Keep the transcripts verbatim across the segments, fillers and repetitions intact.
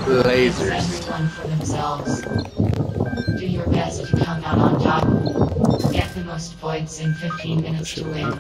Lasers. Everyone for themselves. Do your best to come out on top. Get the most points in fifteen minutes to win.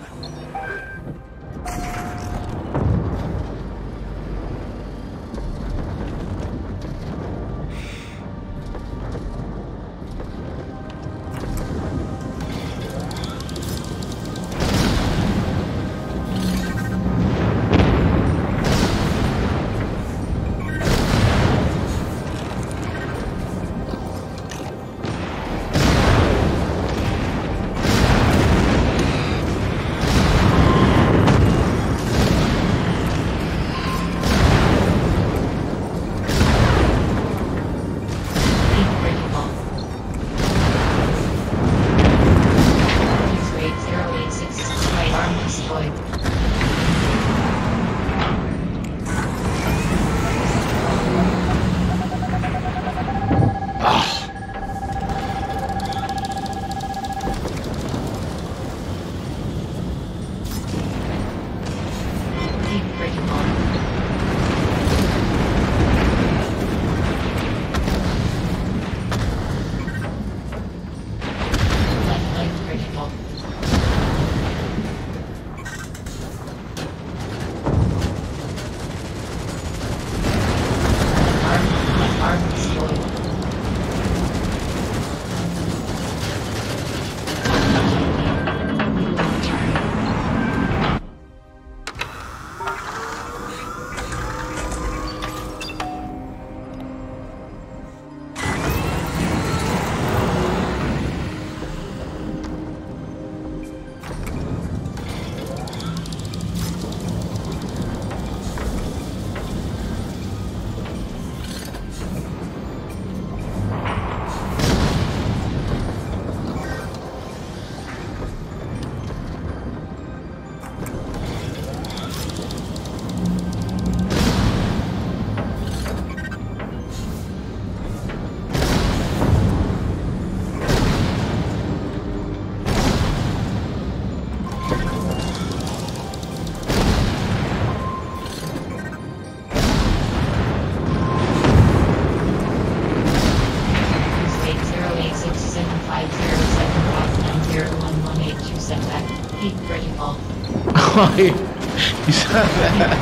You saw that?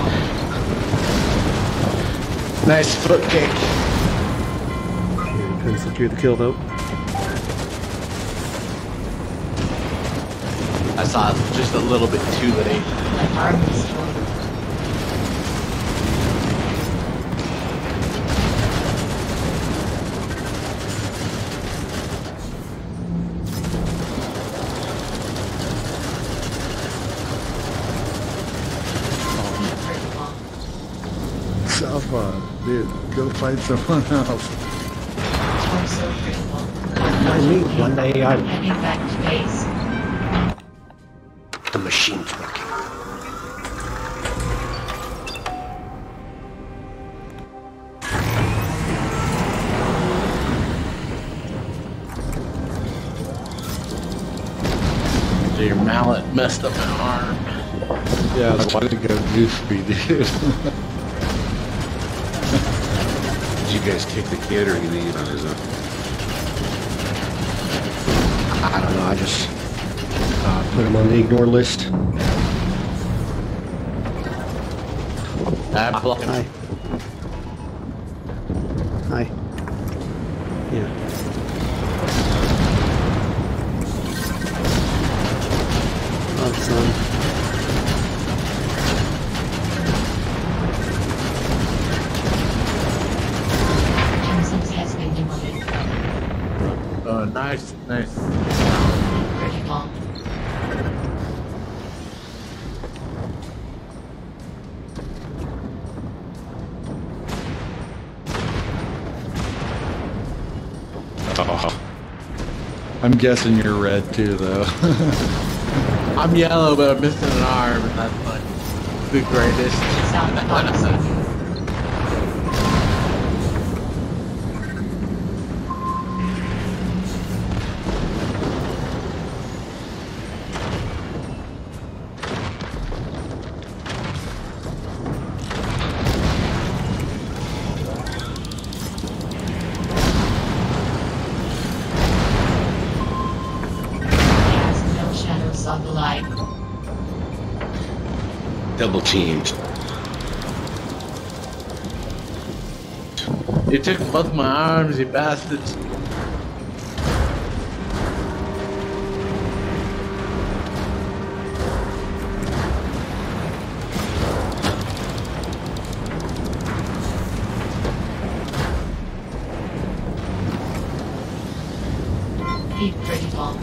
Nice foot kick. Yeah, couldn't secure the kill though. I saw it just a little bit too late. Southpaw, dude, go find someone else. I mean, one day I... Heading back to base. The machine's working. Your mallet messed up my arm. Yeah, that's why I didn't go goose me, dude. Did you guys take the kid or you leave on his own? I don't know, I just uh, put him on the ignore list. I'm blocking. Hi. Hi. Yeah. Oh, son. Oh, nice, nice. Oh. I'm guessing you're red too, though. I'm yellow, but I'm missing an arm, and that's like the greatest. double teamed. You took both my arms, you bastards. Be critical.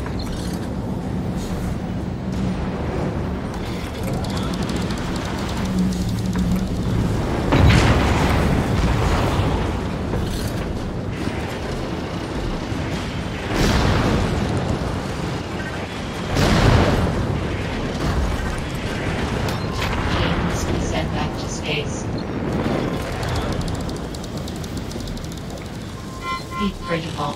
Be critical.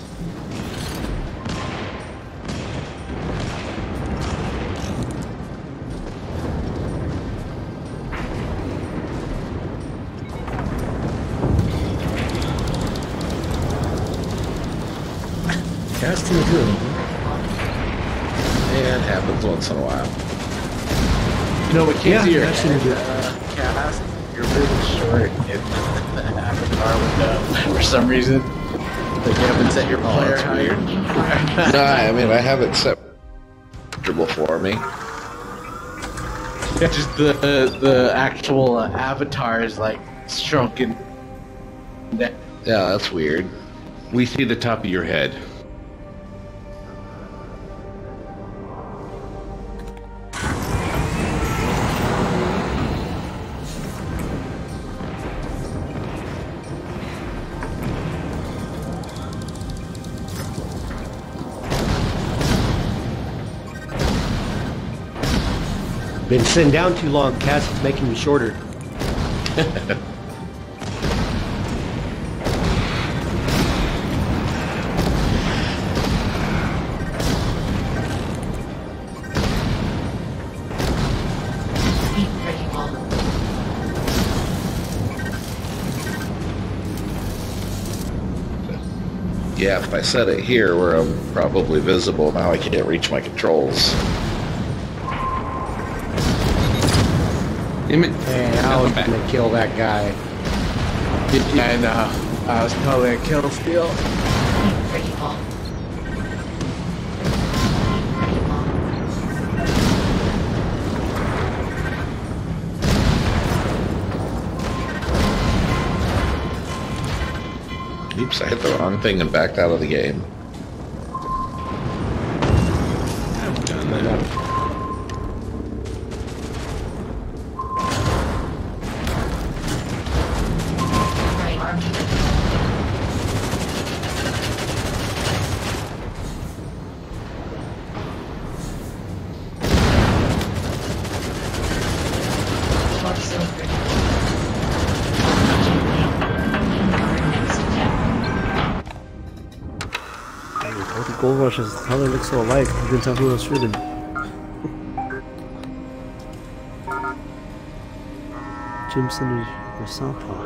Casting good. Yeah, it happens once in a while. You know what came Yeah, to your actually, head, uh, Cast? You're really short in the avatar window for some reason. Like you haven't set your Oh, player that's height. weird. No, I mean, I have it set comfortable for me. Yeah, just the the actual uh, avatar is like shrunken. down. Yeah, that's weird. We see the top of your head. Been sitting down too long, Cass. It's making me shorter. Be critical. Yeah, if I set it here where I'm probably visible, now I can't reach my controls. Damn it. Hey, I was gonna kill that guy. Yeah, I know. I was probably a kill steal. Be critical. Oops, I hit the wrong thing and backed out of the game. I've done that. Right arm. Torso critical. Next attack. All the gold rushes, how they look so alike. You can tell who was shooting. Jimson or Southpaw.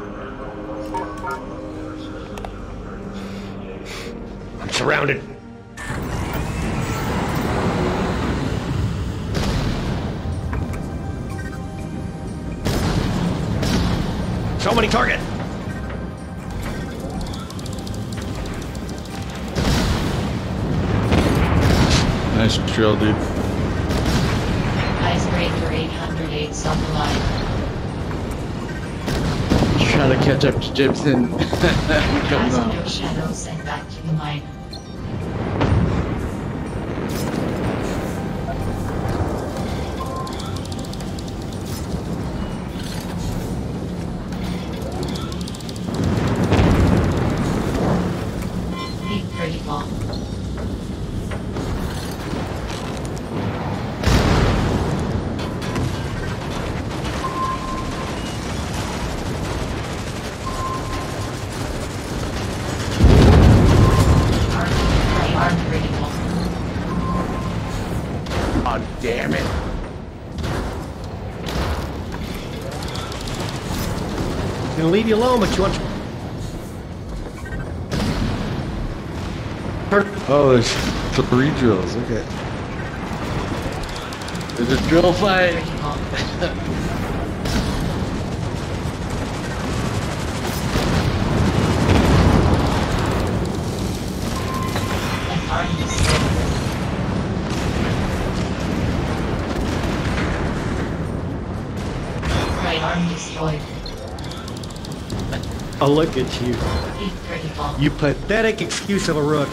I'm surrounded. Somebody target. Nice drill, dude. Icebreaker eight hundred eight on the line. Trying to catch up to Gibson. Comes Eyes on. under shadows and back to the mine. Be critical. Arm, right arm critical. Oh, damn it. I'm gonna leave you alone, but you want. Oh, there's three drills. Okay. There's a drill fight. Critical. Oh, look at you. Be critical. You pathetic excuse of a rook.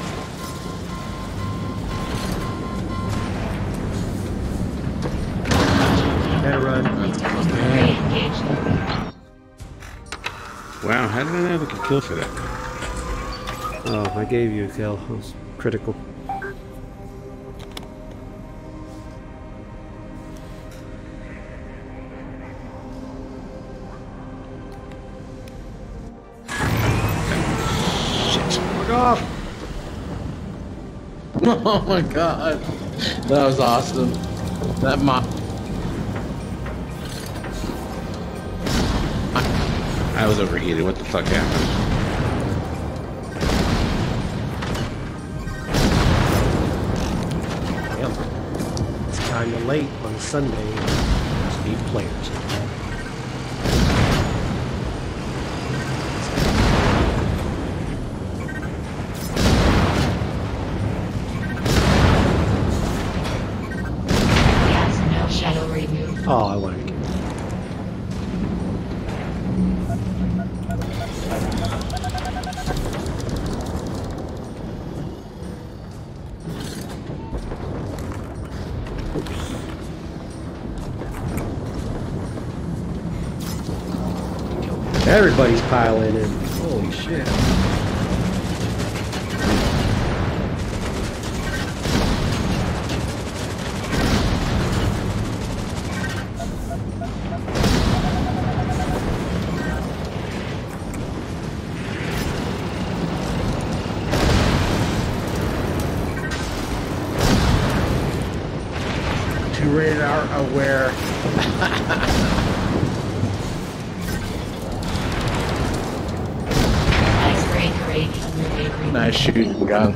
Better run. Re-engaged. Wow, how did I not get a kill for that? Oh, I gave you a kill. It was critical. Fuck off. Oh my god. That was awesome. That mo- I was overheated. What the fuck happened? Damn. It's kinda late on Sunday. Just need players. Yes, no shadow remove. Oh, I wanted to get Everybody's piling in. Holy shit. Two radar aware. Icebreaker eight hundred eight. Nice shooting gun.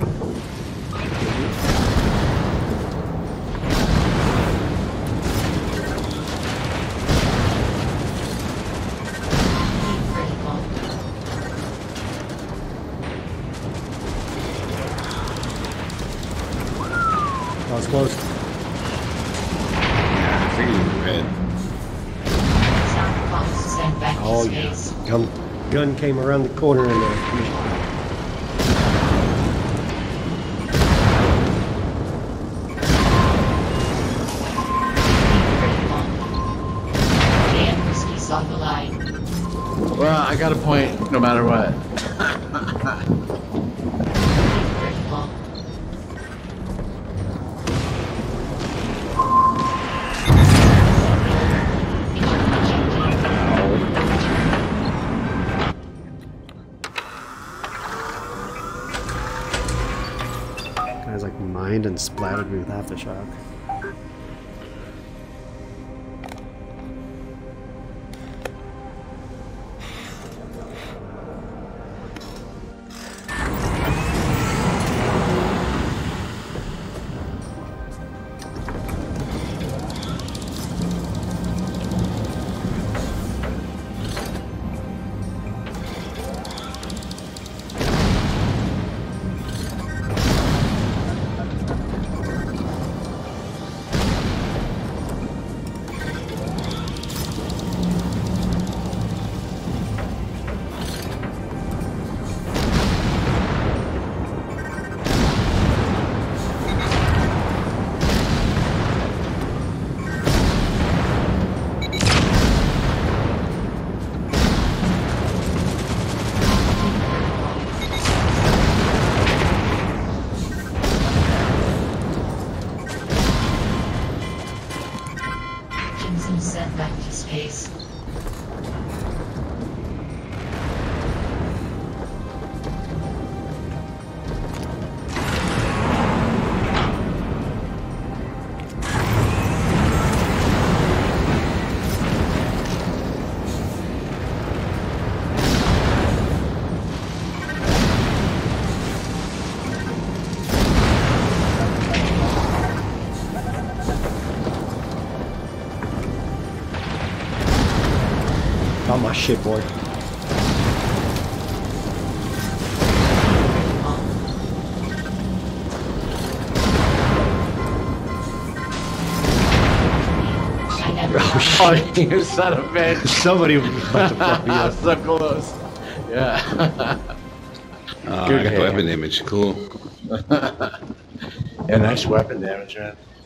Be critical. That was close. I figured you were red. Sound box sent back Oh to yeah. space. Gun, gun came around the corner and there. Dan Whiskey's on the line. Well, I got a point no matter what. Be critical. Guys like mined and splattered me with aftershock. Jensen sent back to space. Got my shit, boy. I never Oh, you son of a bitch. Somebody was about to fuck me up. So close. Yeah. Oh, Good I got hit. weapon image. Cool. Yeah, nice weapon damage, man.